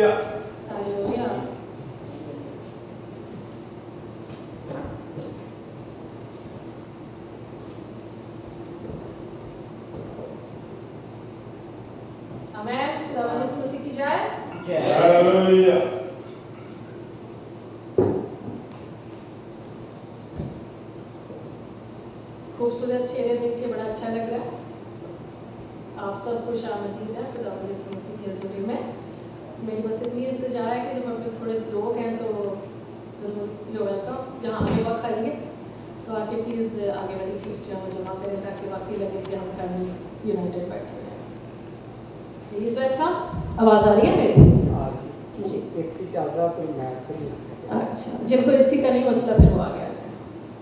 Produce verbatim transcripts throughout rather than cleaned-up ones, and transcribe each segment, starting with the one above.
Hallelujah. आमीन। खुदावंद यीशु मसीह की जय। हालेलुया। खूबसूरत चेहरे देख के बड़ा अच्छा लग रहा है। आप सब खुश आमदीद हैं खुदावंद यीशु मसीह की हज़ूरी में। मेरी बस इतनी इल्तिजा है कि जब हम थोड़े लोग हैं तो ज़रूर यू वेलकम। यहाँ आगे बहुत खाली है तो आके प्लीज़ आगे वाली सीट्स जो है जमा करें ताकि वाकई लगे कि हम फैमिली यूनाइटेड बैठे हैं। Please welcome. आवाज़ आ रही है मेरी? जी। एसी चल रहा तो मैं फिर नहीं सकता। अच्छा, जिनको एसी का नहीं मसला फिर वो आ गया। अच्छा,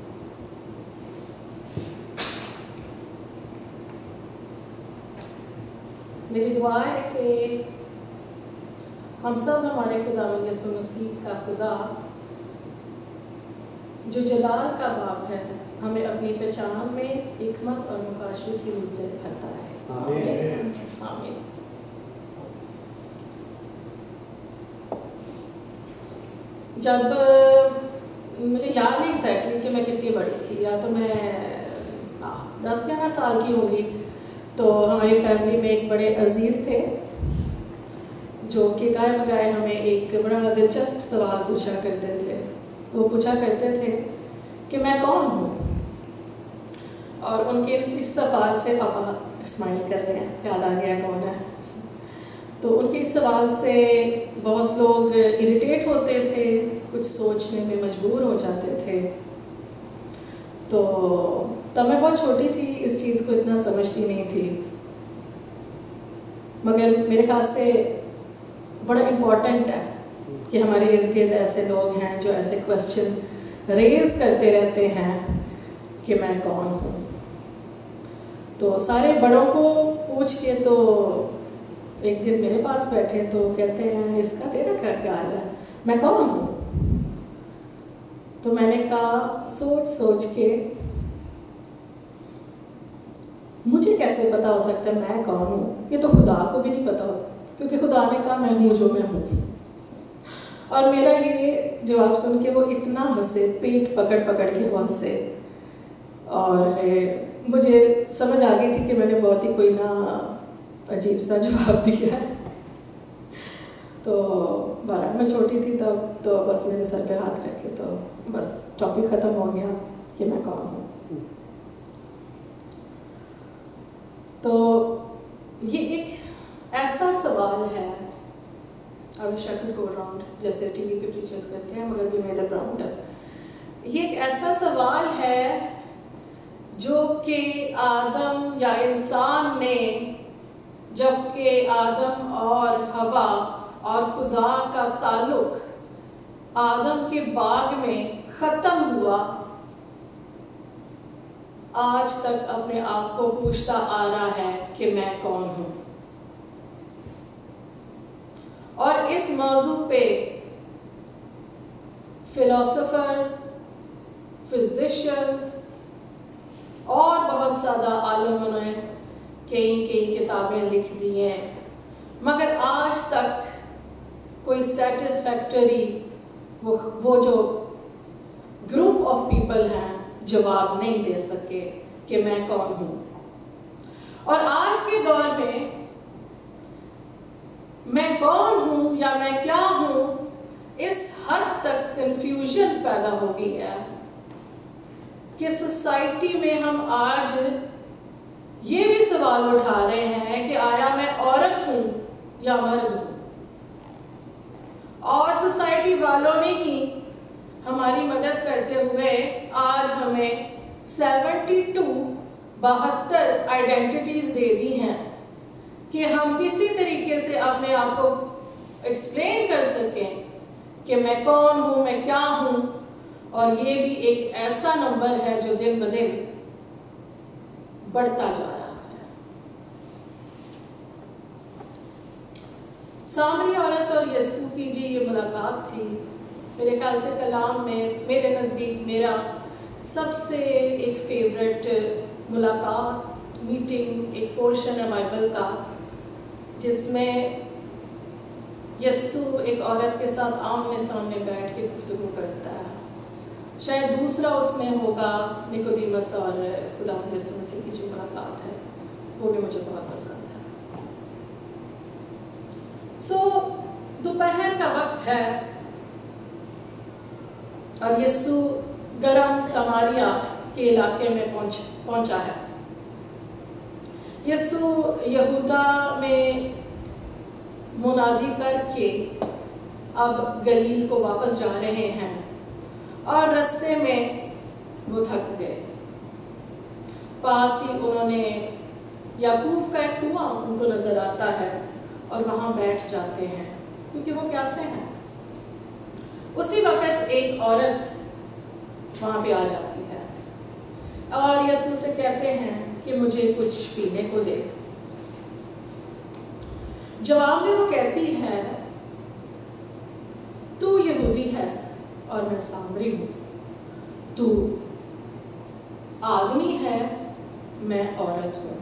मेरी दुआ है कि हम सब हमारे खुदावंद यीशु मसीह का खुदा जो जलाल का बाप है हमें अपनी पहचान में हिकमत और मुकाशवे की रूह से भरता है। आमीन। आमीन। जब मुझे याद नहीं एग्जैक्टली कि मैं कितनी बड़ी थी, या तो मैं दस ग्यारह साल की होंगी, तो हमारी फैमिली में एक बड़े अजीज़ थे जो कि गाय बगाए हमें एक बड़ा दिलचस्प सवाल पूछा करते थे। वो पूछा करते थे कि मैं कौन हूँ, और उनके इस, इस सवाल से पापा स्माइल कर रहे हैं, याद आ गया कौन है। तो उनके इस सवाल से बहुत लोग इरिटेट होते थे, कुछ सोचने में मजबूर हो जाते थे। तो तब मैं बहुत छोटी थी, इस चीज़ को इतना समझती नहीं थी, मगर मेरे ख्याल से बड़ा इम्पॉर्टेंट है कि हमारे इर्द गिर्द ऐसे लोग हैं जो ऐसे क्वेश्चन रेज करते रहते हैं कि मैं कौन हूँ। तो सारे बड़ों को पूछ के तो एक दिन मेरे पास बैठे तो कहते हैं इसका तेरा क्या ख्याल है, मैं कौन हूँ? तो मैंने कहा सोच सोच के मुझे कैसे पता हो सकता है मैं कौन हूँ? ये तो खुदा को भी नहीं पता हो, क्योंकि खुदा ने कहा मैं हूँ जो मैं हूँ। और मेरा ये जवाब सुन के वो इतना हंसे, पेट पकड़ पकड़ के वो हंसे, और मुझे समझ आ गई थी कि मैंने बहुत ही कोई ना अजीब सा जवाब दिया है। तो बारह मैं छोटी थी तब, तो बस मेरे सर पे हाथ रखे तो बस टॉपिक ख़त्म हो गया कि मैं कौन हूँ। तो ये एक ऐसा सवाल है, अब शक्ल को राउंड जैसे टीवी पे टीचर्स करते हैं, मगर भी मेरा राउंड है। ये एक ऐसा सवाल है जो कि आदम या इंसान ने, जबकि आदम और हवा और खुदा का ताल्लुक आदम के बाग में ख़त्म हुआ, आज तक अपने आप को पूछता आ रहा है कि मैं कौन हूँ। और इस मौजू पे फिलोसोफर्स, फिजिशियंस और बहुत ज़्यादा आलमों ने कई कई किताबें लिख दी हैं, मगर आज तक कोई सेटिस्फैक्टरी वो वो जो ग्रुप ऑफ पीपल हैं जवाब नहीं दे सके कि मैं कौन हूँ। और आज के दौर में मैं कौन हूँ या मैं क्या हूँ, इस हद तक कंफ्यूजन पैदा हो गई है कि सोसाइटी में हम आज ये भी सवाल उठा रहे हैं कि आया मैं औरत हूँ या मर्द हूँ। और सोसाइटी वालों ने ही हमारी मदद करते हुए आज हमें सेवेंटी टू बहत्तर आइडेंटिटीज दे दी हैं कि हम किसी तरीके से अपने आप को एक्सप्लेन कर सकें कि मैं कौन हूँ, मैं क्या हूँ। और ये भी एक ऐसा नंबर है जो दिन ब दिन बढ़ता जा रहा है। सामरी औरत और यीशु की जी ये मुलाकात थी, मेरे ख्याल से कलाम में मेरे नज़दीक मेरा सबसे एक फेवरेट मुलाकात, मीटिंग, एक पोर्शन है बाइबल का जिसमें یسوع ایک عورت کے ساتھ آمنے سامنے بیٹھ کے گفتگو کرتا ہے. شاید دوسرا اس میں ہوگا نکودیمس اور خداوند یسوع مسیح کی جو ملاقات ہے، وہ بھی مجھے بہت پسند ہے. سو دوپہر کا وقت ہے اور یسوع گرم سماریہ کے علاقے میں پہنچ پہنچا ہے. یسوع یہودا میں منادی کر کے اب گلیل کو واپس جا رہے ہیں اور رستے میں وہ تھک گئے. پاس ہی انہوں نے یعقوب کا ایک کنواں ان کو نظر آتا ہے اور وہاں بیٹھ جاتے ہیں کیونکہ وہ پیاسے ہیں. اسی وقت ایک عورت وہاں پہ آ جاتی ہے اور یسوع سے کہتے ہیں کہ مجھے کچھ پینے کو دے. جواب میں وہ کہتی ہے تو یہودی ہے اور میں سامری ہوں، تو آدمی ہے میں عورت ہوں.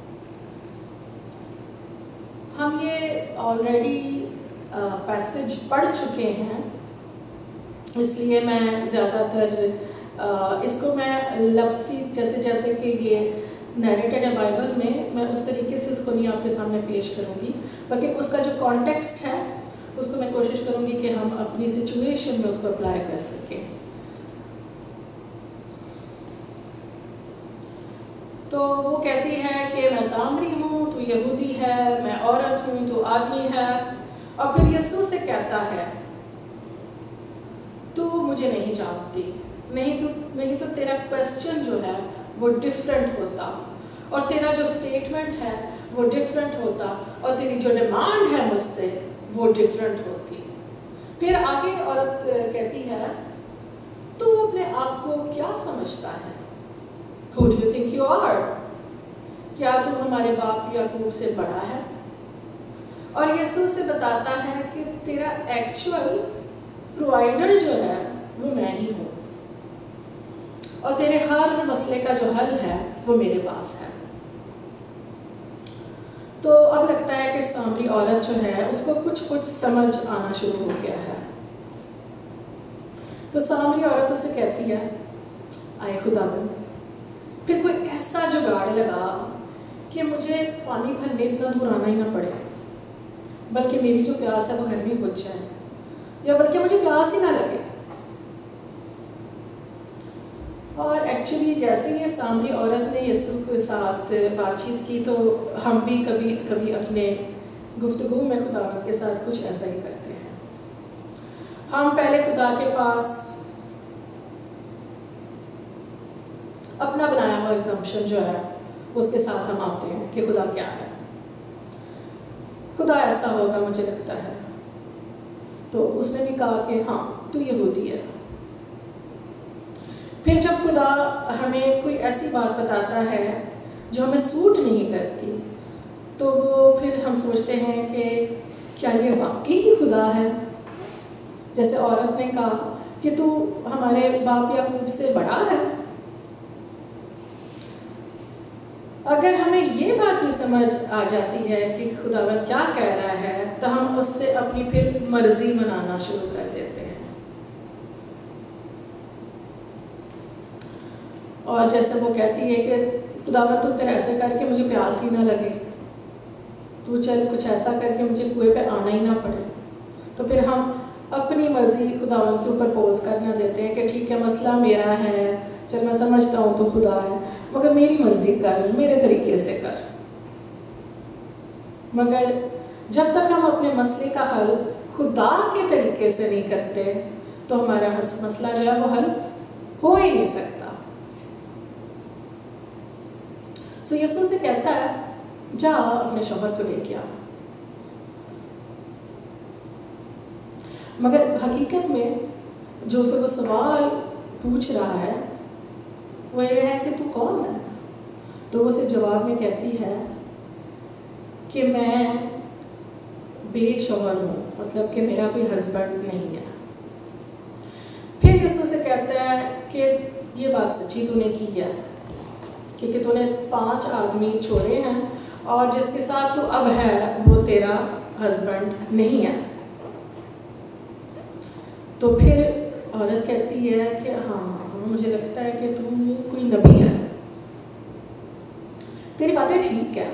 ہم یہ آلریڈی پیسج پڑھ چکے ہیں، اس لیے میں زیادہ تر اس کو میں لفظی جیسے جیسے کہ یہ نیریٹڈ ہے بائبل میں، میں اس طریقے سے اس کو نہیں آپ کے سامنے پیش کروں گی، بلکہ اس کا جو کانٹیکسٹ ہے اس کو میں کوشش کروں گی کہ ہم اپنی سچویشن میں اس کو اپلائی کر سکیں. تو وہ کہتی ہے کہ میں سامری ہوں، تو یہودی ہے، میں عورت ہوں، تو آدمی ہے. اور پھر یسوع سے کہتا ہے تو مجھے نہیں جانتی، نہیں تو نہیں تو تیرا کویسچن جو ہے وہ ڈفرینٹ ہوتا اور تیرا جو اسٹیٹمنٹ ہے وہ ڈفرینٹ ہوتا اور تیری جو ڈیمانڈ ہے مجھ سے وہ ڈفرینٹ ہوتی. پھر آگے عورت کہتی ہے تو اپنے آپ کو کیا سمجھتا ہے؟ Who do you think you are? کیا تو ہمارے باپ یعقوب سے بڑا ہے؟ اور یسوع سے بتاتا ہے کہ تیرا ایکچوئل پرووائڈر جو ہے وہ میں ہی ہوں اور تیرے ہر مسئلے کا جو حل ہے وہ میرے پاس ہے. تو اب لگتا ہے کہ سامری عورت جو ہے اس کو کچھ کچھ سمجھ آنا شروع ہو گیا ہے. تو سامری عورت اسے کہتی ہے آئے خداوند، پھر کوئی ایسا جگاڑ لگا کہ مجھے پانی بھرنے اتنا دور آنا ہی نہ پڑے، بلکہ میری جو پیاس ہے وہ گھر میں بجھ جائے، یا بلکہ مجھے پیاس ہی نہ لگے. اور ایکچولی جیسے یہ سامری عورت نے یسوع کے ساتھ بات چیت کی تو ہم بھی کبھی کبھی اپنے گفتگو میں خداوند کے ساتھ کچھ ایسا ہی کرتے ہیں. ہم پہلے خدا کے پاس اپنا بنایا ہوا ایگزمپشن جو ہے اس کے ساتھ ہم آتے ہیں کہ خدا کیا ہے، خدا ایسا ہوگا مجھے لگتا ہے. تو اس نے بھی کہا کہ ہاں تو یہودی ہے. پھر جب خدا ہمیں کوئی ایسی بات بتاتا ہے جو ہمیں سوٹ نہیں کرتی تو وہ پھر ہم سوچتے ہیں کہ کیا یہ واقعی ہی خدا ہے؟ جیسے عورت نے کہا کہ تو ہمارے باپ یعقوب سے بڑا ہے. اگر ہمیں یہ بات بھی سمجھ آ جاتی ہے کہ خداوند کیا کہہ رہا ہے تو ہم اس سے اپنی پھر مرضی منانا شروع کر دیتے ہیں. اور جیسے وہ کہتی ہے کہ خداوند تو پھر ایسے کر کے مجھے پیاس ہی نہ لگے، تو چل کچھ ایسا کر کے مجھے کنویں پہ آنا ہی نہ پڑے. تو پھر ہم اپنی مرضی خداوند کے اوپر پوز کرنا دیتے ہیں کہ ٹھیک ہے مسئلہ میرا ہے، چل میں سمجھتا ہوں تو خدا ہے، مگر میری مرضی کر، میرے طریقے سے کر. مگر جب تک ہم اپنے مسئلے کا حل خدا کے طریقے سے نہیں کرتے تو ہمارا مسئلہ جو ہے وہ حل ہو ہی نہیں سکتا. سو یسوع سے کہتا ہے جا اپنے شوہر کو لے کے آ. مگر حقیقت میں جو اسے وہ سوال پوچھ رہا ہے وہ یہ ہے کہ تو کون ہے؟ تو وہ اسے جواب میں کہتی ہے کہ میں بے شوہر ہوں، مطلب کہ میرا کوئی ہسبینڈ نہیں ہے. پھر یسوع سے کہتا ہے کہ یہ بات سچی تو نے کی ہے کیونکہ تو نے پانچ آدمی چھوڑے ہیں اور جس کے ساتھ تو اب ہے وہ تیرا ہسبینڈ نہیں ہے. تو پھر عورت کہتی ہے کہ ہاں مجھے لگتا ہے کہ تو کوئی نبی ہے، تیری باتیں ٹھیک ہے،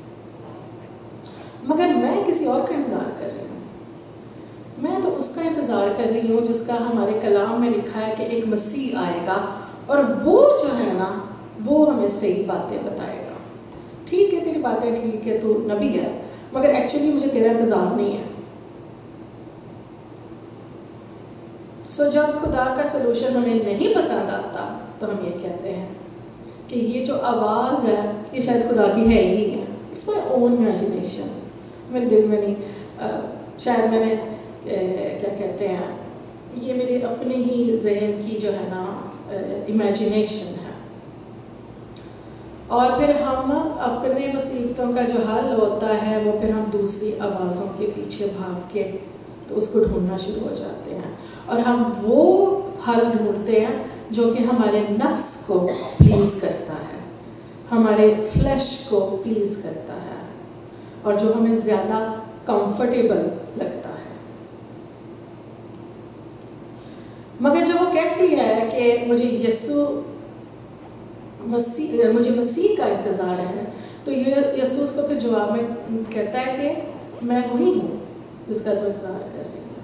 مگر میں کسی اور کا انتظار کر رہی ہوں، میں تو اس کا انتظار کر رہی ہوں جس کا ہمارے کلام میں لکھا ہے کہ ایک مسیح آئے گا اور وہ جو ہے نا وہ ہمیں صحیح باتیں بتائے گا۔ ٹھیک ہے تیری باتیں ٹھیک ہے، تو نبی ہے، مگر ایکچولی مجھے تیرا انتظار نہیں ہے۔ سو so, جب خدا کا سلوشن ہمیں نہیں پسند آتا تو ہم یہ کہتے ہیں کہ یہ جو آواز ہے یہ شاید خدا کی ہے ہی نہیں ہے، اٹس مائی اون امیجینیشن، میرے دل میں نہیں، شاید میں نے کیا کہتے ہیں یہ میرے اپنے ہی ذہن کی جو ہے نا امیجینیشن ہے۔ اور پھر ہم اپنے مصیبتوں کا جو حل ہوتا ہے وہ پھر ہم دوسری آوازوں کے پیچھے بھاگ کے تو اس کو ڈھونڈنا شروع ہو جاتے ہیں، اور ہم وہ حل ڈھونڈتے ہیں جو کہ ہمارے نفس کو پلیز کرتا ہے، ہمارے فلیش کو پلیز کرتا ہے، اور جو ہمیں زیادہ کمفرٹیبل لگتا ہے۔ مگر جب وہ کہتی ہے کہ مجھے یسوع مسیح مجھے مسیح کا انتظار ہے، تو یسوع اس کو پھر جواب میں کہتا ہے کہ میں وہی ہوں جس کا تو انتظار کر رہی ہے۔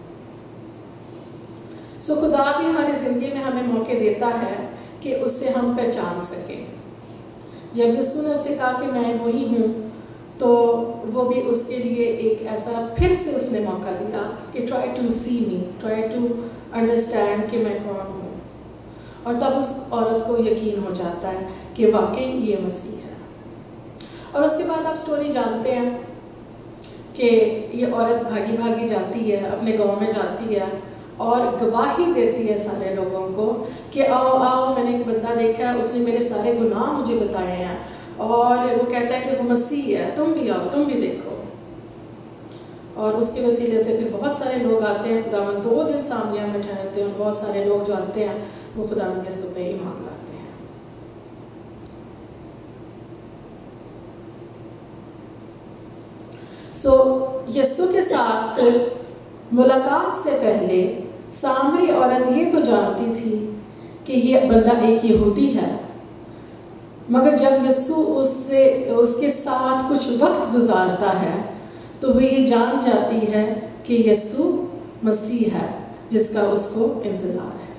سو خدا بھی ہماری زندگی میں ہمیں موقع دیتا ہے کہ اس سے ہم پہچان سکیں۔ جب یسوع نے اسے کہا کہ میں وہی ہوں، تو وہ بھی اس کے لیے ایک ایسا پھر سے اس نے موقع دیا کہ try to see me, try to understand کہ میں کون ہوں، اور تب اس عورت کو یقین ہو جاتا ہے کہ واقعی یہ مسیح ہے۔ اور اس کے بعد آپ سٹوری جانتے ہیں کہ یہ عورت بھاگی بھاگی جاتی ہے، اپنے گاؤں میں جاتی ہے اور گواہی دیتی ہے سارے لوگوں کو کہ آؤ آؤ میں نے ایک بندہ دیکھا ہے، اس نے میرے سارے گناہ مجھے بتائے ہیں، اور وہ کہتا ہے کہ وہ مسیح ہے، تم بھی آؤ، تم بھی دیکھو۔ اور اس کے وسیلے سے پھر بہت سارے لوگ آتے ہیں، خداوند دو دن سامریہ میں ٹھہرتے ہیں، اور بہت سارے لوگ جو آتے ہیں وہ خداوند یسوع پہ ایمان لاتے ہیں۔ سو یسوع کے ساتھ ملاقات سے پہلے سامری عورت یہ تو جانتی تھی کہ یہ بندہ ایک یہودی ہے، مگر جب یسوع اس سے اس کے ساتھ کچھ وقت گزارتا ہے تو وہ یہ جان جاتی ہے کہ یسوع مسیح ہے جس کا اس کو انتظار ہے۔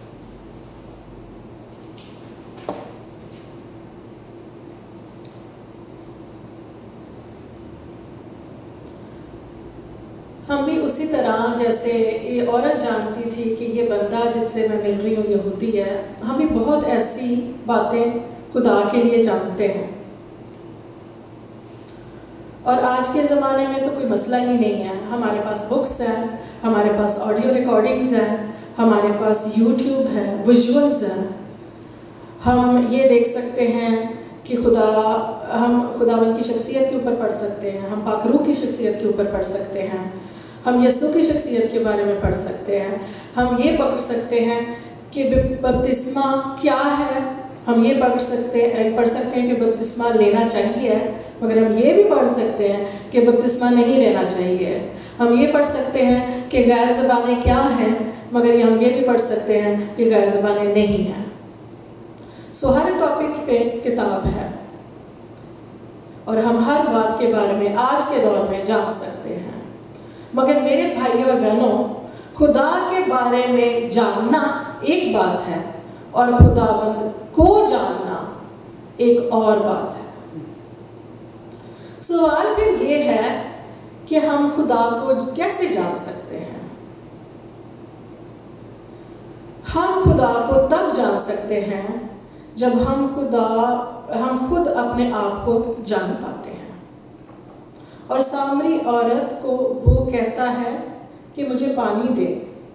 ہم بھی اسی طرح جیسے یہ عورت جانتی تھی کہ یہ بندہ جس سے میں مل رہی ہوں یہودی ہے، ہم بھی بہت ایسی باتیں خدا کے لیے جانتے ہیں۔ اور آج کے زمانے میں تو کوئی مسئلہ ہی نہیں ہے، ہمارے پاس بکس ہیں، ہمارے پاس آڈیو ریکارڈنگز ہیں، ہمارے پاس یوٹیوب ہے، ویژولز ہیں، ہم یہ دیکھ سکتے ہیں کہ خدا ہم خداوند کی شخصیت کے اوپر پڑھ سکتے ہیں، ہم پاک روح کی شخصیت کے اوپر پڑھ سکتے ہیں، ہم یسوع کی شخصیت کے بارے میں پڑھ سکتے ہیں، ہم یہ پڑھ سکتے ہیں کہ بپتسمہ کیا ہے، ہم یہ پڑھ سکتے ہیں پڑھ سکتے ہیں کہ بپتسمہ لینا چاہیے، مگر ہم یہ بھی پڑھ سکتے ہیں کہ بپتسمہ نہیں لینا چاہیے، ہم یہ پڑھ سکتے ہیں کہ غیر زبانیں کیا ہیں، مگر ہم یہ بھی پڑھ سکتے ہیں کہ غیر زبانیں نہیں ہیں۔ سو ہر ٹاپک پہ کتاب ہے، اور ہم ہر بات کے بارے میں آج کے دور میں جان سکتے ہیں، مگر میرے بھائی اور بہنوں، خدا کے بارے میں جاننا ایک بات ہے اور خداوند کو جاننا ایک اور بات ہے۔ سوال پھر یہ ہے کہ ہم خدا کو کیسے جان سکتے ہیں؟ ہم خدا کو تب جان سکتے ہیں جب ہم خدا ہم خود اپنے آپ کو جان پاتے ہیں۔ اور سامری عورت کو وہ کہتا ہے کہ مجھے پانی دے،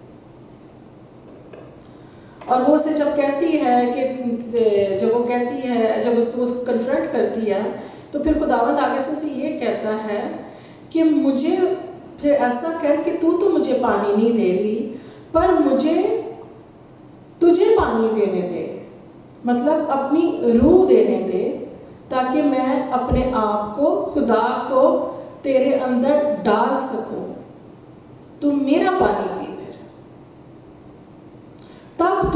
اور وہ اسے جب کہتی ہے کہ جب وہ کہتی ہے جب اس کو اس کو کنفرنٹ کرتی ہے تو پھر خداوند آگے سے اسے یہ کہتا ہے کہ مجھے پھر ایسا کر کہ تو تو مجھے پانی نہیں دے رہی، پر مجھے تجھے پانی دینے دے، مطلب اپنی روح دینے دے، تاکہ میں اپنے آپ کو خدا کو تیرے اندر ڈال سکوں، تو میرا پانی پی پھر۔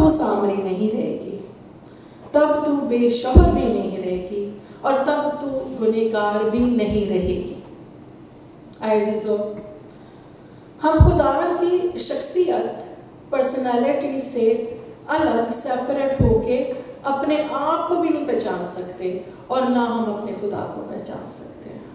تو سامری نہیں رہے گی، تب تو بے شوہر بھی نہیں رہے گی، اور تب تو گنہگار بھی نہیں رہے گی۔ عزیزو، ہم خداوند کی شخصیت، پرسنالٹی سے الگ سیپریٹ ہو کے اپنے آپ کو بھی نہیں پہچان سکتے، اور نہ ہم اپنے خدا کو پہچان سکتے ہیں۔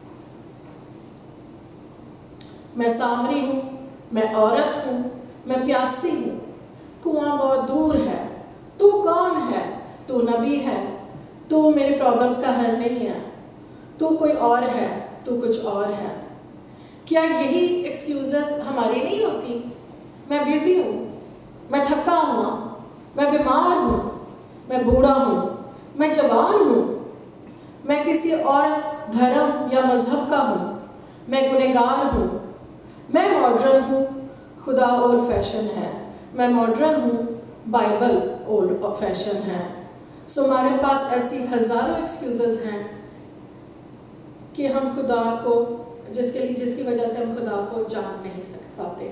میں سامری ہوں، میں عورت ہوں، میں پیاسی ہوں، کنواں بہت دور ہے، تو کون ہے؟ تو نبی ہے، تو میری پرابلمس کا حل نہیں ہے، تو کوئی اور ہے، تو کچھ اور ہے۔ کیا یہی ایکسکیوزز ہماری نہیں ہوتی؟ میں بیزی ہوں، میں تھکا ہوا، میں بیمار ہوں، میں بوڑھا ہوں، میں جوان ہوں، میں کسی اور دھرم یا مذہب کا ہوں، میں گنہگار ہوں، میں ماڈرن ہوں، خدا اولڈ فیشن ہے، میں ماڈرن ہوں، بائبل اولڈ فیشن ہے۔ سو ہمارے پاس ایسی ہزاروں ایکسکیوزز ہیں کہ ہم خدا کو جس کے لیے جس کی وجہ سے ہم خدا کو جان نہیں سک پاتے۔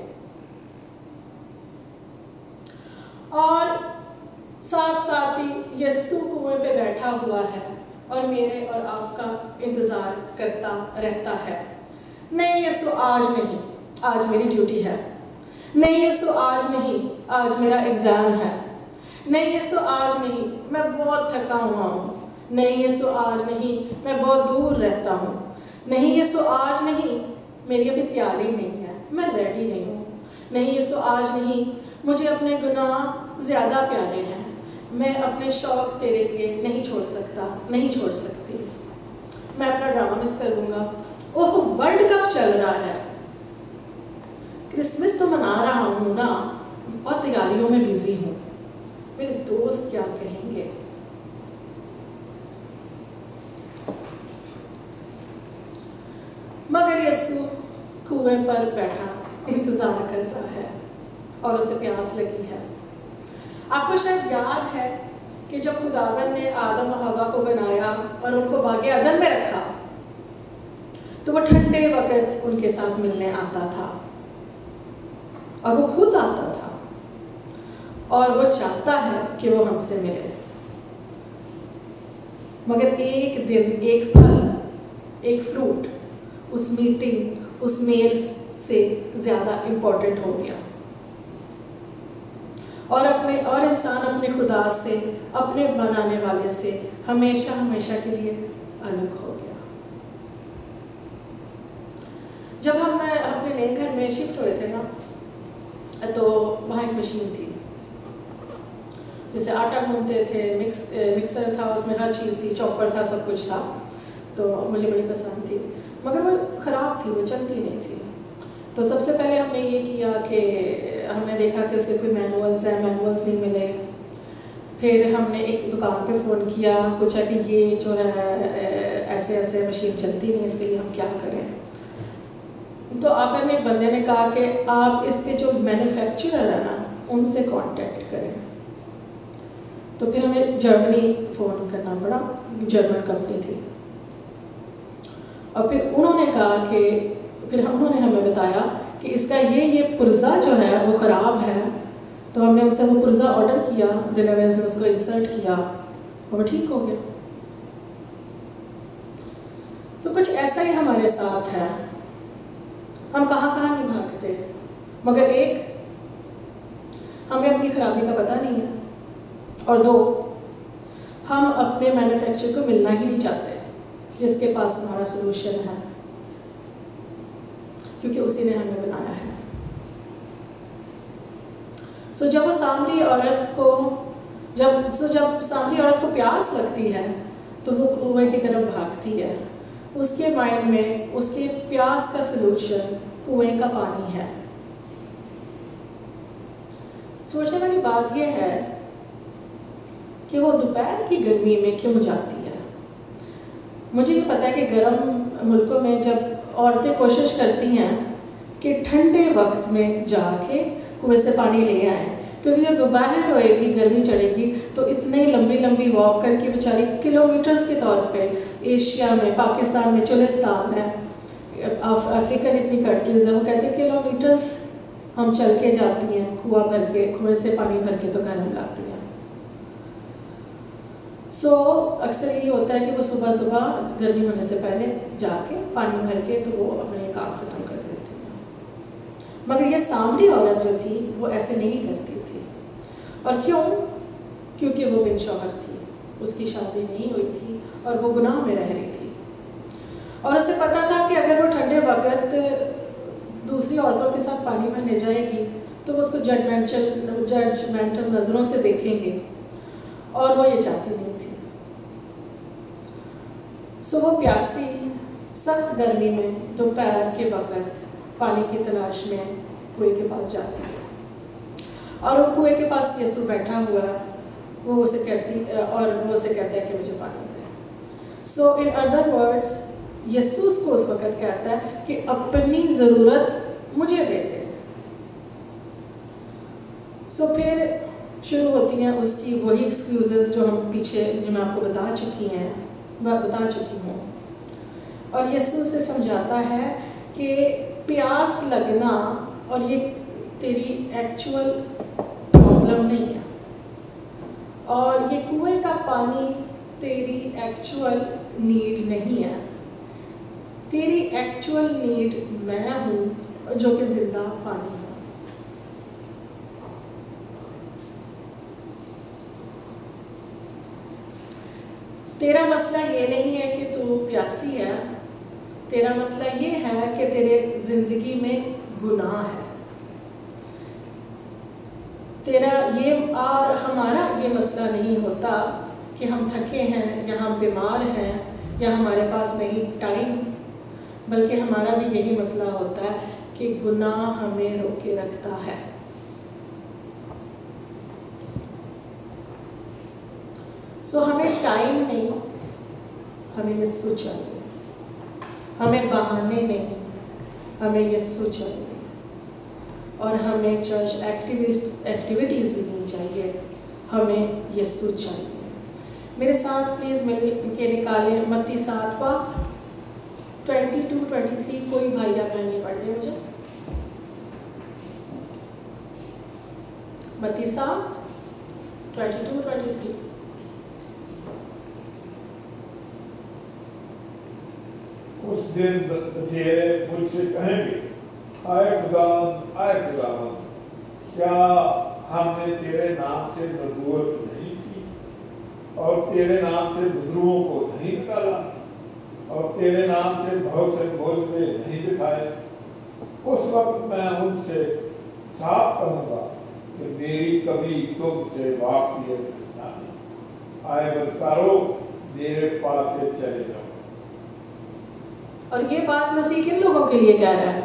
اور ساتھ ساتھ ہی یسوع کنویں پہ بیٹھا ہوا ہے اور میرے اور آپ کا انتظار کرتا رہتا ہے۔ نہیں یسوع آج نہیں، آج میری ڈیوٹی ہے۔ نہیں یسوع آج نہیں، آج میرا ایگزام ہے۔ نہیں یسوع آج نہیں، میں بہت تھکا ہوا ہوں۔ نہیں یسوع آج نہیں، میں بہت دور رہتا ہوں۔ نہیں یسوع آج نہیں، میری ابھی تیاری نہیں ہے، میں ریڈی نہیں ہوں۔ نہیں یسوع آج نہیں، مجھے اپنے گناہ زیادہ پیارے ہیں، میں اپنے شوق تیرے لیے نہیں چھوڑ سکتا، نہیں چھوڑ سکتی، میں اپنا ڈرامہ مس کر دوں گا۔ اوہ ورلڈ کپ چل رہا ہے، کرسمس تو منا رہا ہوں نا، اور تیاریوں میں بزی ہوں، میرے دوست کیا کہیں گے؟ مگر یسوع کنویں پر بیٹھا انتظار کر رہا ہے اور اسے پیاس لگی ہے۔ آپ کو شاید یاد ہے کہ جب خداوند نے آدم و حوا کو بنایا اور ان کو باغ عدن میں رکھا تو وہ ٹھنڈے وقت ان کے ساتھ ملنے آتا تھا، اور وہ خود آتا تھا، اور وہ چاہتا ہے کہ وہ ہم سے ملے۔ مگر ایک دن ایک پھل، ایک فروٹ اس میٹنگ، اس میل سے زیادہ امپورٹنٹ ہو گیا، اور اپنے اور انسان اپنے خدا سے، اپنے بنانے والے سے ہمیشہ ہمیشہ کے لیے الگ ہو گیا۔ جب ہم اپنے نئے گھر میں شفٹ ہوئے تھے نا، تو وہاں ایک مشین تھی جیسے آٹا گھومتے تھے، مکس مکسر تھا، اس میں ہر چیز تھی، چاپر تھا، سب کچھ تھا، تو مجھے بڑی پسند تھی، مگر وہ خراب تھی، وہ چلتی نہیں تھی۔ تو سب سے پہلے ہم نے یہ کیا کہ ہم نے دیکھا کہ اس کے کوئی مینولز ہیں، مینولز نہیں ملے۔ پھر ہم نے ایک دکان پہ فون کیا، پوچھا کہ یہ جو ہے ایسے ایسے مشین چلتی نہیں، اس کے لیے ہم کیا کریں؟ تو آخر میں ایک بندے نے کہا کہ آپ اس کے جو مینوفیکچرر ہیں نا ان سے کانٹیکٹ کریں۔ تو پھر ہمیں جرمنی فون کرنا پڑا، جرمن کمپنی تھی، اور پھر انہوں نے کہا کہ پھر انہوں نے ہمیں بتایا کہ اس کا یہ یہ پرزا جو ہے وہ خراب ہے۔ تو ہم نے ان سے وہ پرزا آرڈر کیا، دلاویز نے اس کو انسرٹ کیا اور وہ ٹھیک ہو گیا۔ تو کچھ ایسا ہی ہمارے ساتھ ہے، ہم کہاں کہاں نہیں بھاگتے، مگر ایک ہمیں اپنی خرابی کا پتہ نہیں ہے، اور دو ہم اپنے مینوفیکچر کو ملنا ہی نہیں چاہتے جس کے پاس ہمارا سلوشن ہے، کیونکہ اسی نے ہمیں بنایا ہے۔ سو جب وہ سامری عورت کو جب سو جب سامری عورت کو پیاس لگتی ہے تو وہ کنویں کی طرف بھاگتی ہے، اس کے مائنڈ میں اس کے پیاس کا سلوشن کنویں کا پانی ہے۔ سوچنے والی بات یہ ہے کہ وہ دوپہر کی گرمی میں کیوں جاتی ہے۔ مجھے یہ پتہ ہے کہ گرم ملکوں میں جب عورتیں کوشش کرتی ہیں کہ ٹھنڈے وقت میں جا کے کنویں سے پانی لے آئیں، کیونکہ جب دوپہر ہوئے گی، گرمی چڑھے گی، تو اتنی لمبی لمبی واک کر کے بیچاری کلو میٹرز کے طور پہ ایشیا میں، پاکستان میں، چلستان میں، افریقن اتنی کنٹریز ہیں، وہ کہتے ہیں کلو میٹرز ہم چل کے جاتی ہیں کنواں بھر کے، کنویں سے پانی بھر کے تو گھر ہم لاتی ہیں. سو اکثر یہ ہوتا ہے کہ وہ صبح صبح گرمی ہونے سے پہلے جا کے پانی بھر کے تو وہ اپنے یہ کام ختم کر دیتی ہیں. مگر یہ سامری عورت جو تھی وہ ایسے نہیں کرتی تھی. اور کیوں؟ کیونکہ وہ بن شوہر تھی، اس کی شادی نہیں ہوئی تھی اور وہ گناہ میں رہ رہی تھی. اور اسے پتہ تھا کہ اگر وہ ٹھنڈے وقت دوسری عورتوں کے ساتھ پانی بھرنے جائے گی تو وہ اس کو ججمنٹل ججمنٹل نظروں سے دیکھیں گے، اور وہ یہ چاہتی نہیں تھی. سو وہ پیاسی سخت گرمی میں دوپہر کے وقت پانی کی تلاش میں کنویں کے پاس جاتی ہے، اور وہ کنویں کے پاس یسوع بیٹھا ہوا ہے. وہ اسے کہتی اور وہ اسے کہتا ہے کہ مجھے پانی دے. سو ان ادر ورڈس یسوع اس کو اس وقت کہتا ہے کہ اپنی ضرورت مجھے دے دے. سو پھر شروع ہوتی ہیں اس کی وہی ایکسکیوزز جو ہم پیچھے جو میں آپ کو بتا چکی ہیں بتا چکی ہوں. اور یسوع سے سمجھاتا ہے کہ پیاس لگنا اور یہ تیری ایکچول پرابلم نہیں ہے، اور یہ کنویں کا پانی تیری ایکچول نیڈ نہیں ہے. تیری ایکچول نیڈ میں ہوں جو کہ زندہ پانی ہوں. تیرا مسئلہ یہ نہیں ہے کہ تو پیاسی ہے، تیرا مسئلہ یہ ہے کہ تیرے زندگی میں گناہ ہے. تیرا یہ اور ہمارا یہ مسئلہ نہیں ہوتا کہ ہم تھکے ہیں یا ہم بیمار ہیں یا ہمارے پاس نہیں ٹائم، بلکہ ہمارا بھی یہی مسئلہ ہوتا ہے کہ گناہ ہمیں روکے رکھتا ہے. سو ہمیں ٹائم نہیں، ہمیں یسوع چاہیے. ہمیں بہانے نہیں، ہمیں یسوع چاہیے. اور ہمیں چرچ ایکٹیویٹیز بھی نہیں چاہیے، ہمیں یسوع چاہیے. میرے ساتھ پلیز مل کے نکالیں متی ساتواں ٹوینٹی ٹو ٹوینٹی تھری. کوئی بھائی یا بہن نہیں پڑھ دے مجھے. متی سات ٹوینٹی ٹو ٹوینٹی تھری. اس دن بتیرے مجھ سے کہیں گے، اے خداوند اے خداوند، کیا ہم نے تیرے نام سے نبوت نہیں کی اور تیرے نام سے بدروؤں کو نہیں نکالا اور تیرے نام سے بہت سے معجزے نہیں دکھائے؟ اس وقت میں ان سے صاف کہوں گا کہ میری کبھی تم سے واقفیت نہیں. آئے بدکارو، میرے پاس سے چلے جاؤ. اور یہ بات مسیح کن لوگوں کے لیے کہہ رہا ہے؟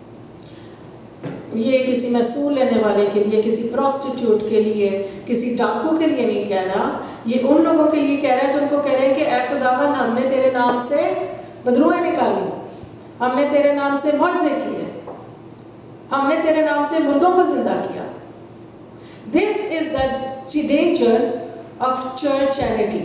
یہ کسی محصول لینے والے کے لیے، کسی پروسٹیٹیوٹ کے لیے، کسی ڈاکو کے لیے نہیں کہہ رہا. یہ ان لوگوں کے لیے کہہ رہا ہے جن کو کہہ رہے ہیں کہ اے خداوند، ہم نے تیرے نام سے بدروہیں نکالی، ہم نے تیرے نام سے معجزے کیے، ہم نے تیرے نام سے مردوں کو زندہ کیا. This is the danger of churchianity.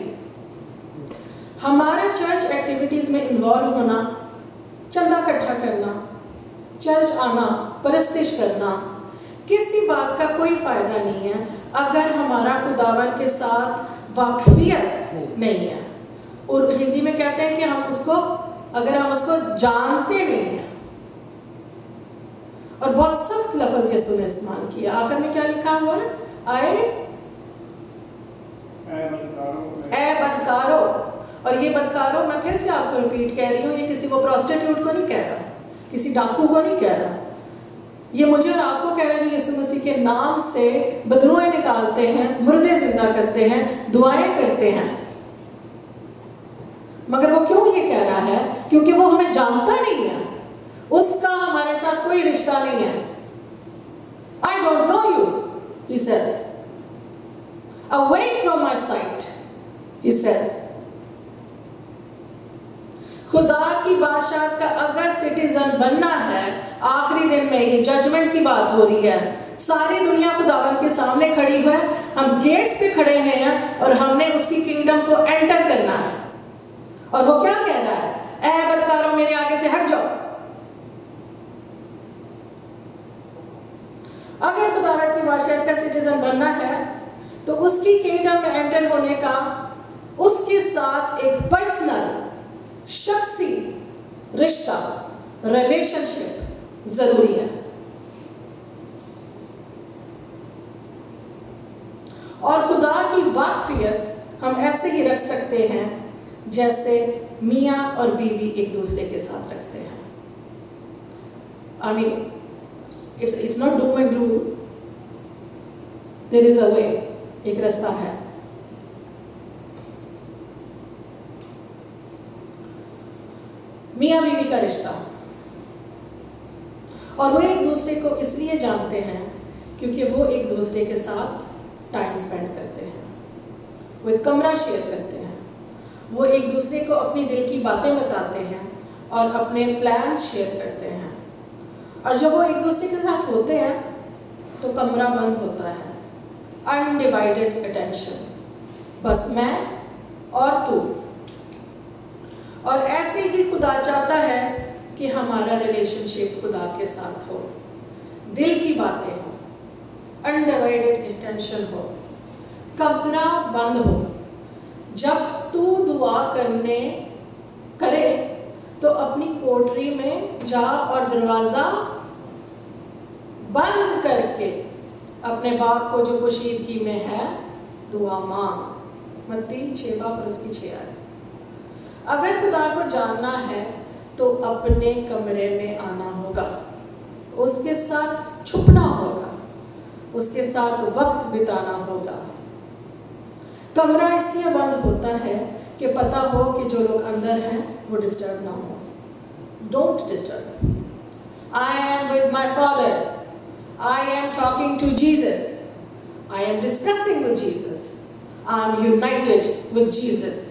ہمارا چرچ ایکٹیویٹیز میں انوالو ہونا، چندہ اکٹھا کرنا، چرچ آنا، پرستش کرنا، کسی بات کا کوئی فائدہ نہیں ہے اگر ہمارا خداوند کے ساتھ واقفیت نہیں ہے. اور ہندی میں کہتے ہیں کہ ہم اس کو اگر ہم اس کو جانتے نہیں ہیں. اور بہت سخت لفظ یسوع نے استعمال کیا. آخر میں کیا لکھا ہوا ہے؟ آئے اے بدکارو. اور یہ بدکارو میں پھر سے آپ کو ریپیٹ کہہ رہی ہوں، یہ کسی وہ پروسٹیٹیوٹ کو نہیں کہہ رہا، کسی ڈاکو کو نہیں کہہ رہا. یہ مجھے اور آپ کو کہہ رہا ہے جو یسوع مسیح کے نام سے بدروہیں نکالتے ہیں، مردے زندہ کرتے ہیں، دعائیں کرتے ہیں. مگر وہ کیوں یہ کہہ رہا ہے؟ کیونکہ وہ ہمیں جانتا نہیں ہے، اس کا ہمارے ساتھ کوئی رشتہ نہیں ہے. I don't know you, he says. Away from my sight, he says. خدا کی بادشاہت کا اگر سٹیزن بننا ہے، آخری دن میں یہ ججمنٹ کی بات ہو رہی ہے، ساری دنیا خداوند کے سامنے کھڑی ہے، ہم گیٹس پہ کھڑے ہیں اور ہم نے اس کی کنگڈم کو انٹر کرنا ہے. اور وہ کیا کہہ رہا ہے؟ اے بدکاروں، میرے آگے سے ہٹ جاؤ. اگر خداوند کی بادشاہت کا سٹیزن بننا ہے تو اس کی کینگڈم میں انٹر ہونے کا اس کے ساتھ ایک پرسنل شخصی رشتہ ریلیشن شپ ضروری ہے. اور خدا کی واقفیت ہم ایسے ہی رکھ سکتے ہیں جیسے میاں اور بیوی ایک دوسرے کے ساتھ رکھتے ہیں. I mean, it's, it's not doom and gloom. There is a way. ایک رستہ ہے. میاں بیوی کا رشتہ, اور وہ ایک دوسرے کو اس لیے جانتے ہیں کیونکہ وہ ایک دوسرے کے ساتھ ٹائم اسپینڈ کرتے ہیں, وہ ایک کمرہ شیئر کرتے ہیں, وہ ایک دوسرے کو اپنی دل کی باتیں بتاتے ہیں اور اپنے پلانس شیئر کرتے ہیں. اور جب وہ ایک دوسرے کے ساتھ ہوتے ہیں تو کمرہ بند ہوتا ہے, انڈیوائڈڈ اٹینشن, بس میں اور تو. اور ایسے ہی خدا چاہتا ہے کہ ہمارا ریلیشن شپ خدا کے ساتھ ہو, دل کی باتیں ہوں, انڈیوائڈڈ اٹینشن ہو, کمرہ بند ہو. جب تو دعا کرنے کرے تو اپنی کوٹری میں جا اور دروازہ بند کر کے اپنے باپ کو جو کشیدگی میں ہے دعا مانگ. متی چھ باپ اور اس کی چھ آیت. اگر خدا کو جاننا ہے تو اپنے کمرے میں آنا ہوگا, اس کے ساتھ چھپنا ہوگا, اس کے ساتھ وقت بتانا ہوگا. کمرہ اس لیے بند ہوتا ہے کہ پتہ ہو کہ جو لوگ اندر ہیں وہ ڈسٹرب نہ ہو. Don't disturb. I am with my Father. I am talking to Jesus. I am discussing with Jesus. I am united with Jesus.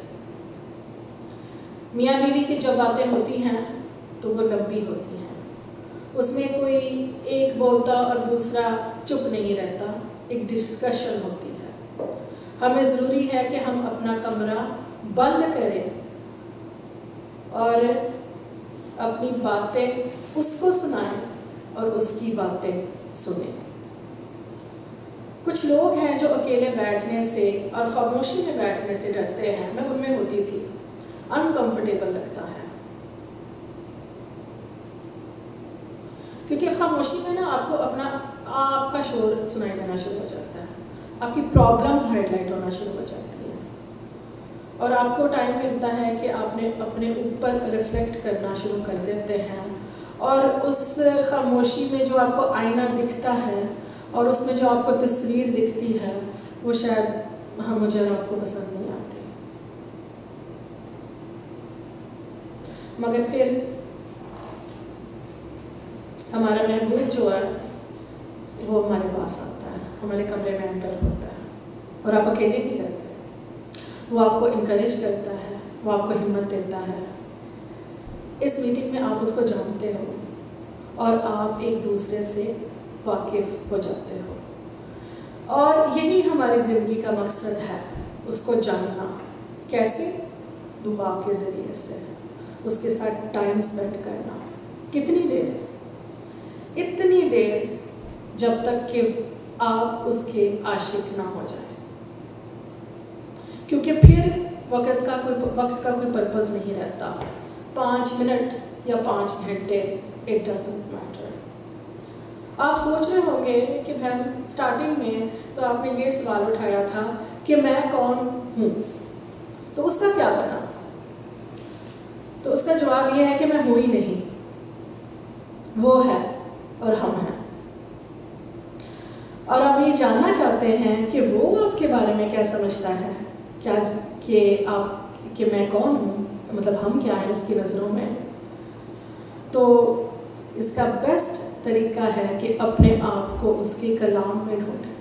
میاں بیوی کی جب باتیں ہوتی ہیں تو وہ لمبی ہوتی ہیں, اس میں کوئی ایک بولتا اور دوسرا چپ نہیں رہتا, ایک ڈسکشن ہوتی ہے. ہمیں ضروری ہے کہ ہم اپنا کمرہ بند کریں اور اپنی باتیں اس کو سنائیں اور اس کی باتیں سنیں. کچھ لوگ ہیں جو اکیلے بیٹھنے سے اور خاموشی میں بیٹھنے سے ڈرتے ہیں. میں ان میں ہوتی تھی, انکمفرٹیبل لگتا ہے کیونکہ خاموشی میں نا آپ کو اپنا آپ کا شور سنائی دینا شروع ہو جاتا ہے, آپ کی پرابلمز ہائیڈ لائٹ ہونا شروع ہو جاتی ہیں, اور آپ کو ٹائم ملتا ہے کہ آپ نے اپنے اوپر ریفلیکٹ کرنا شروع کر دیتے ہیں. اور اس خاموشی میں جو آپ کو آئینہ دکھتا ہے اور اس میں جو آپ کو تصویر دکھتی ہے وہ شاید ہاں مجھے اور آپ کو پسند نہیں آتی, مگر پھر ہمارا محبوب جو ہے وہ ہمارے پاس آتا ہے, ہمارے کمرے میں انٹر ہوتا ہے, اور آپ اکیلے نہیں رہتے. وہ آپ کو انکریج کرتا ہے, وہ آپ کو ہمت دیتا ہے. اس میٹنگ میں آپ اس کو جانتے ہو اور آپ ایک دوسرے سے واقف ہو جاتے ہو, اور یہی ہماری زندگی کا مقصد ہے, اس کو جاننا. کیسے؟ دعا کے ذریعے سے, اس کے ساتھ ٹائم اسپینڈ کرنا. کتنی دیر؟ اتنی دیر جب تک کہ آپ اس کے عاشق نہ ہو جائیں, کیونکہ پھر وقت کا کوئی وقت کا کوئی پرپز نہیں رہتا. پانچ منٹ یا پانچ گھنٹے, اٹ ڈزنٹ میٹر. آپ سوچ رہے ہوں گے کہ بہن اسٹارٹنگ میں تو آپ نے یہ سوال اٹھایا تھا کہ میں کون ہوں, تو اس کا کیا بنا؟ تو اس کا جواب یہ ہے کہ میں ہوں ہی نہیں, وہ ہے اور ہم ہیں. اور آپ یہ جاننا چاہتے ہیں کہ وہ آپ کے بارے میں کیا سمجھتا ہے, کیا کہ آپ کہ میں کون ہوں, مطلب ہم کیا ہیں اس کی نظروں میں. تو اس کا بیسٹ طریقہ ہے کہ اپنے آپ کو اس کے کلام میں ڈھونڈیں,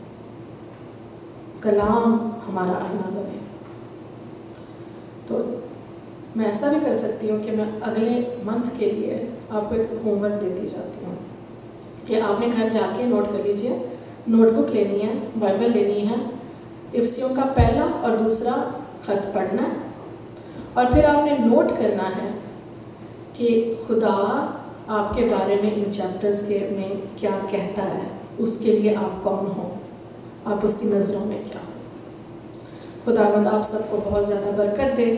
کلام ہمارا آئینہ بنے. تو میں ایسا بھی کر سکتی ہوں کہ میں اگلے منتھ کے لیے آپ کو ایک ہوم ورک دیتی جاتی ہوں کہ آپ نے گھر جا کے نوٹ کر لیجئے, نوٹ بک لینی ہے, بائبل لینی ہے, افسیوں کا پہلا اور دوسرا خط پڑھنا ہے, اور پھر آپ نے نوٹ کرنا ہے کہ خدا آپ کے بارے میں ان چیپٹرز کے میں کیا کہتا ہے، اس کے لیے آپ کون ہو، آپ اس کی نظروں میں کیا ہو۔ خداوند آپ سب کو بہت زیادہ برکت دے،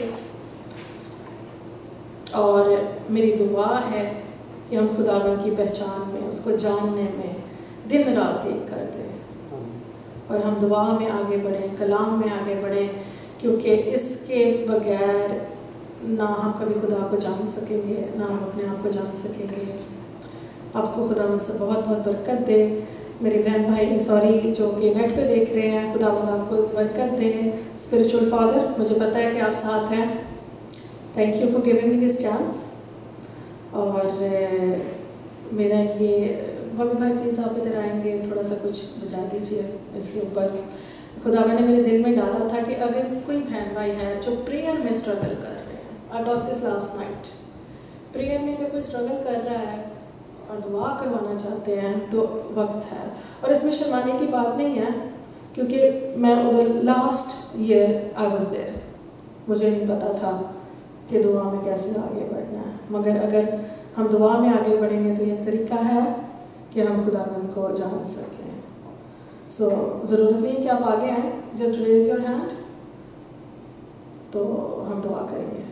اور میری دعا ہے کہ ہم خداوند کی پہچان میں، اس کو جاننے میں دن رات ایک کر دیں، اور ہم دعا میں آگے بڑھیں، کلام میں آگے بڑھیں، کیونکہ اس کے بغیر نہ ہم کبھی خدا کو جان سکیں گے، نہ ہم اپنے آپ کو جان سکیں گے۔ آپ کو خداوند سے بہت بہت برکت دے۔ میرے بہن بھائی سوری جو کہ نیٹ پہ دیکھ رہے ہیں، خداوند آپ کو برکت دے۔ اسپرچول فادر، مجھے پتہ ہے کہ آپ ساتھ ہیں، thank you for giving me this chance. اور میرا یہ بابی بھائی پلیز آپ ادھر آئیں گے، تھوڑا سا کچھ بجا دیجیے اس کے اوپر۔ خدا نے میرے دل میں ڈالا تھا کہ اگر کوئی بہن بھائی ہے جو پریئر میں اسٹرگل کر رہے ہیں، I got this last night, prayer میں اگر کوئی اسٹرگل کر رہا ہے اور دعا کروانا چاہتے ہیں تو وقت ہے، اور اس میں شرمانے کی بات نہیں ہے، کیونکہ میں ادھر last year I was there, مجھے نہیں پتا تھا کہ دعا میں کیسے آگے بڑھنا ہے، مگر اگر ہم دعا میں آگے بڑھیں گے تو یہ طریقہ ہے کہ ہم خداوند کو جان سکیں۔ سو so, ضرورت نہیں کہ آپ آگے آئیں، جسٹ ریز یور ہینڈ، تو ہم دعا کریں گے۔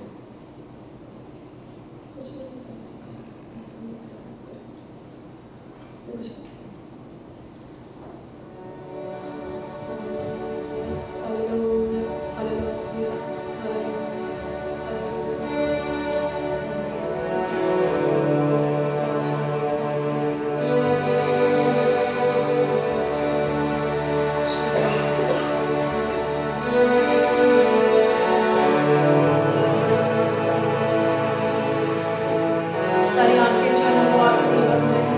ساری آنکھیں جو ہے دعا کے لیے بند رہیں،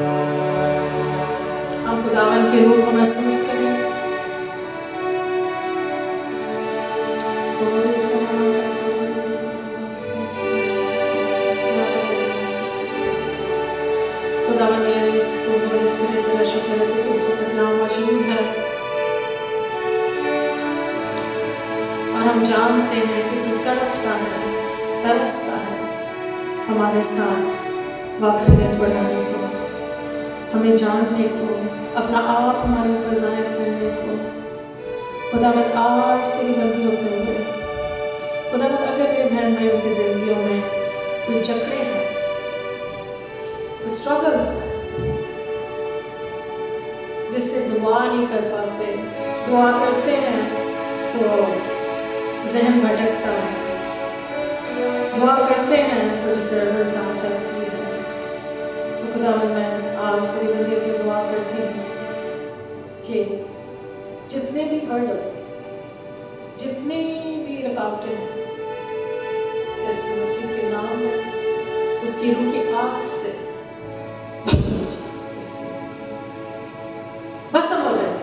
ہم خداوند کے روح کو محسوس کریں۔ خداوند یسوع ہولی اسپرٹ تیرا شکر ہے کہ تو اس وقت یہاں موجود ہے، اور ہم جانتے ہیں کہ تو تڑپتا ہے، ترستا ہے ہمارے ساتھ واقفیت بڑھانے کو، ہمیں جاننے کو، اپنا آپ ہمارے اوپر ظاہر کرنے کو۔ خداوند آج تیری بندی ہوتے ہوئے، خداوند اگر میرے بہن بھائیوں کی زندگیوں میں کوئی جکڑے ہیں، کوئی اسٹرگلس ہیں، جس سے دعا نہیں کر پاتے، دعا کرتے ہیں تو ذہن بھٹکتا ہے، دعا کرتے ہیں تو ڈسٹربنس آ جاتی ہے، تو خداوند میں آج تیری بندی ہوتی دعا کرتی ہوں کہ جتنے بھی ہرڈلس، جتنی بھی رکاوٹیں ہیں، اس مسیح کے نام میں اس کی روح کی آگ سے بسم ہو جائے، اس چیز بسم ہو جائے۔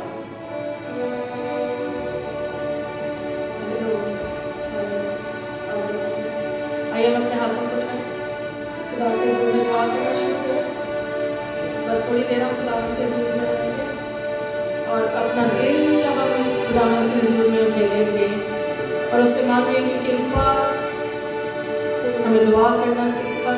آئیے ہم اپنے ہاتھوں کو اٹھائیں، خدا کے حضور میں دعا کرنا شروع کریں۔ بس تھوڑی دیر ہم خدا کے حضور میں رہیں گے، اور اپنا دل اب ہم خدا کے حضور میں بھیجیں گے، اور اس سے مانگیں گے کہ پاک ہمیں دعا کرنا سکھا،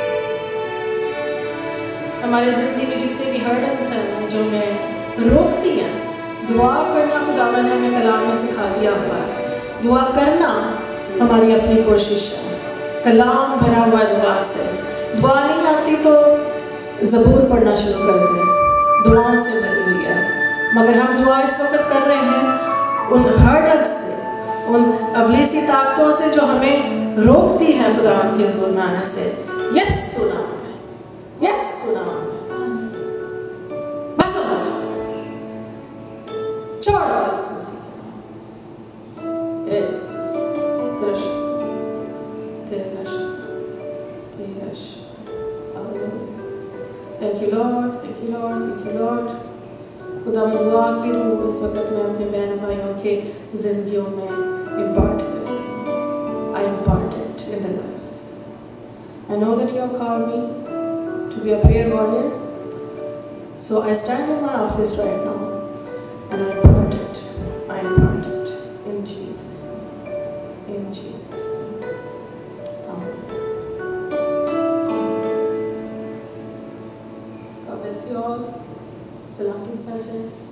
ہمارے زندگی میں جتنے بھی ہرڈلس ہیں جو ہمیں روکتی ہیں دعا کرنا، خدا نے ہمیں کلام میں سکھا دیا ہوا ہے۔ دعا کرنا ہماری اپنی کوشش ہے، کلام بھرا ہوا دعا سے۔ دعا نہیں آتی تو زبور پڑھنا شروع کر دیں، دعاؤں سے بھری ہوئی ہے، مگر ہم دعا اس وقت کر رہے ہیں ان ہرڈلس سے، ان ابلیسی طاقتوں سے جو ہمیں روکتی ہے خدا کے حضور میں آنے سے۔ یس سنا ہمیں، یس سنا ہمیں، بس ہو جائے، چھوڑ دو اس مسیح کے نام۔ یس تیرا شکر، تیرا شکر، تیرا شکر، thank you Lord, thank you Lord, thank you Lord. خدا میں دعا کی روح اس وقت میں اپنے بہن بھائیوں کے زندگیوں میں امپارٹ کرتی ہوں۔ I impart it in their lives. I know that you have called me to be a prayer warrior. So I stand in my office right now and I impart it. I impart it in Jesus' name. In Jesus' name. Amen. Amen. سلام کے ساتھ جائیں.